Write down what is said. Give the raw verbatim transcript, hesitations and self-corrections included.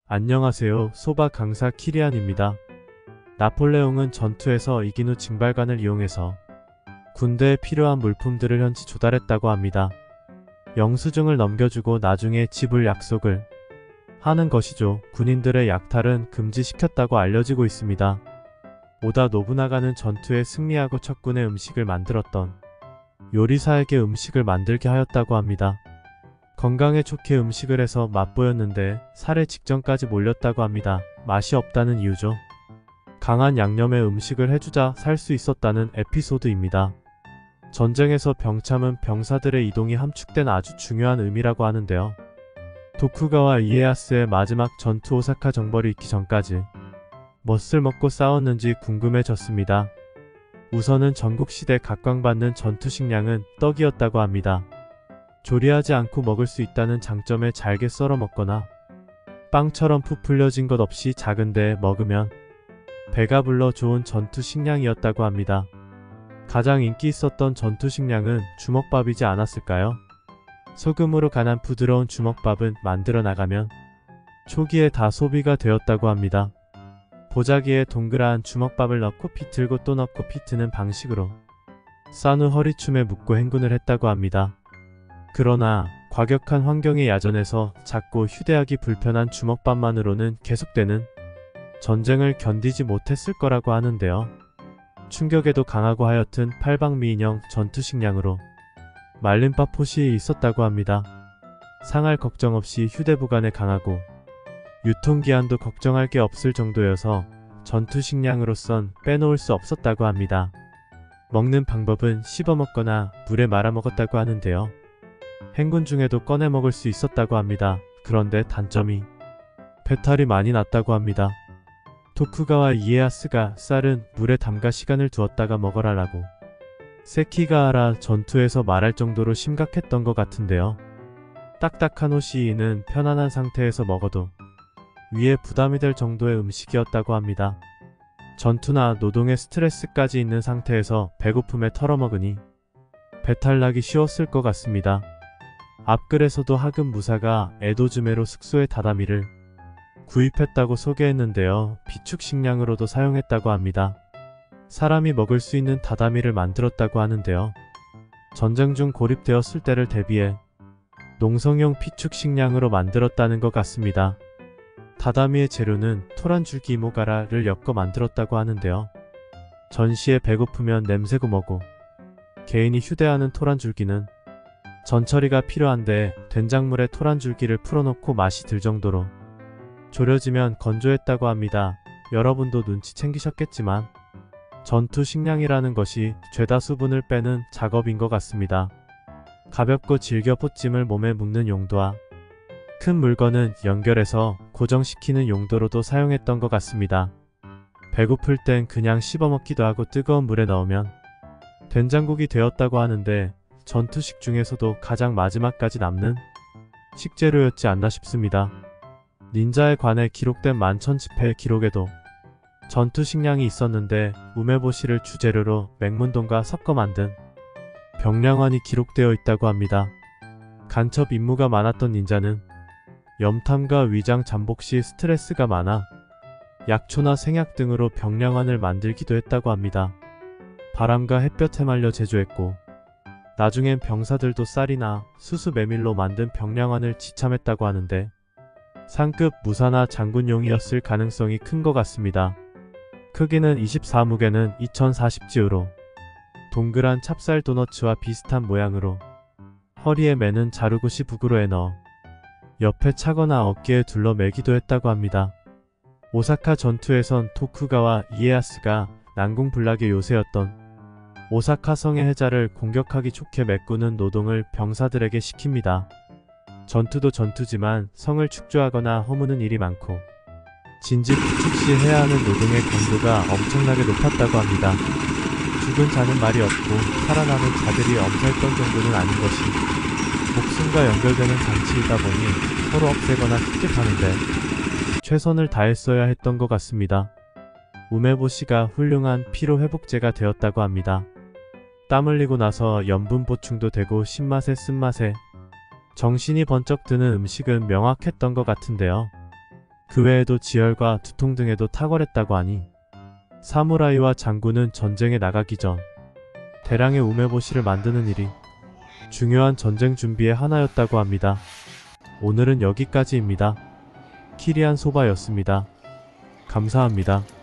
안녕하세요. 소바 강사 키리안입니다. 나폴레옹은 전투에서 이긴 후 징발관을 이용해서 군대에 필요한 물품들을 현지 조달했다고 합니다. 영수증을 넘겨주고 나중에 지불 약속을 하는 것이죠. 군인들의 약탈은 금지시켰다고 알려지고 있습니다. 오다 노부나가는 전투에 승리하고 적군의 음식을 만들었던 요리사에게 음식을 만들게 하였다고 합니다. 건강에 좋게 음식을 해서 맛보였는데 살해 직전까지 몰렸다고 합니다. 맛이 없다는 이유죠. 강한 양념의 음식을 해주자 살 수 있었다는 에피소드입니다. 전쟁에서 병참은 병사들의 이동이 함축된 아주 중요한 의미라고 하는데요. 도쿠가와 이에야스의 마지막 전투 오사카 정벌이 있기 전까지 뭣을 먹고 싸웠는지 궁금해졌습니다. 우선은 전국시대 각광받는 전투 식량은 떡이었다고 합니다. 조리하지 않고 먹을 수 있다는 장점에 잘게 썰어 먹거나 빵처럼 부풀려진 것 없이 작은데 먹으면 배가 불러 좋은 전투 식량이었다고 합니다. 가장 인기 있었던 전투 식량은 주먹밥이지 않았을까요? 소금으로 간한 부드러운 주먹밥은 만들어 나가면 초기에 다 소비가 되었다고 합니다. 보자기에 동그란 주먹밥을 넣고 비틀고 또 넣고 비트는 방식으로 싼 후 허리춤에 묶고 행군을 했다고 합니다. 그러나 과격한 환경의 야전에서 작고 휴대하기 불편한 주먹밥만으로는 계속되는 전쟁을 견디지 못했을 거라고 하는데요. 충격에도 강하고 하얏튼 팔방미인형 전투 식량으로 말린밥 포시 있었다고 합니다. 상할 걱정 없이 휴대 보관에 강하고 유통기한도 걱정할 게 없을 정도여서 전투 식량으로선 빼놓을 수 없었다고 합니다. 먹는 방법은 씹어 먹거나 물에 말아 먹었다고 하는데요. 행군 중에도 꺼내 먹을 수 있었다고 합니다. 그런데 단점이 배탈이 많이 났다고 합니다. 도쿠가와 이에야스가 쌀은 물에 담가 시간을 두었다가 먹어라라고 세키가하라 전투에서 말할 정도로 심각했던 것 같은데요. 딱딱한 호시이는 편안한 상태에서 먹어도 위에 부담이 될 정도의 음식이었다고 합니다. 전투나 노동의 스트레스까지 있는 상태에서 배고픔에 털어먹으니 배탈나기 쉬웠을 것 같습니다. 앞글에서도 하급 무사가 에도즈메로 숙소의 다다미를 구입했다고 소개했는데요. 비축 식량으로도 사용했다고 합니다. 사람이 먹을 수 있는 다다미를 만들었다고 하는데요. 전쟁 중 고립되었을 때를 대비해 농성용 비축 식량으로 만들었다는 것 같습니다. 다다미의 재료는 토란줄기 이모가라를 엮어 만들었다고 하는데요. 전시에 배고프면 냄새고 뭐고 개인이 휴대하는 토란줄기는 전처리가 필요한데 된장물에 토란줄기를 풀어놓고 맛이 들 정도로 졸여지면 건조했다고 합니다. 여러분도 눈치 챙기셨겠지만 전투 식량이라는 것이 죄다 수분을 빼는 작업인 것 같습니다. 가볍고 질겨 포찜을 몸에 묶는 용도와 큰 물건은 연결해서 고정시키는 용도로도 사용했던 것 같습니다. 배고플 땐 그냥 씹어먹기도 하고 뜨거운 물에 넣으면 된장국이 되었다고 하는데 전투식 중에서도 가장 마지막까지 남는 식재료였지 않나 싶습니다. 닌자에 관해 기록된 만천지패 기록에도 전투 식량이 있었는데 우메보시를 주재료로 맹문동과 섞어 만든 병량환이 기록되어 있다고 합니다. 간첩 임무가 많았던 닌자는 염탐과 위장 잠복 시 스트레스가 많아 약초나 생약 등으로 병량환을 만들기도 했다고 합니다. 바람과 햇볕에 말려 제조했고 나중엔 병사들도 쌀이나 수수 메밀로 만든 병량환을 지참했다고 하는데 상급 무사나 장군용이었을 가능성이 큰 것 같습니다. 크기는 이십사, 무게는 이천사십 지우로 동그란 찹쌀 도너츠와 비슷한 모양으로 허리에 매는 자루굿이 부구로에 넣어 옆에 차거나 어깨에 둘러 매기도 했다고 합니다. 오사카 전투에선 도쿠가와 이에야스가 난공불락의 요새였던 오사카 성의 해자를 공격하기 좋게 메꾸는 노동을 병사들에게 시킵니다. 전투도 전투지만 성을 축조하거나 허무는 일이 많고 진지 구축 시 해야 하는 노동의 강도가 엄청나게 높았다고 합니다. 죽은 자는 말이 없고 살아남은 자들이 엄살던 정도는 아닌 것이 목숨과 연결되는 장치이다 보니 서로 없애거나 습격하는데 최선을 다했어야 했던 것 같습니다. 우메보시가 훌륭한 피로회복제가 되었다고 합니다. 땀 흘리고 나서 염분 보충도 되고 신맛에 쓴맛에 정신이 번쩍 드는 음식은 명확했던 것 같은데요. 그 외에도 지혈과 두통 등에도 탁월했다고 하니 사무라이와 장군은 전쟁에 나가기 전 대량의 우메보시를 만드는 일이 중요한 전쟁 준비의 하나였다고 합니다. 오늘은 여기까지입니다. 키리안 소바였습니다. 감사합니다.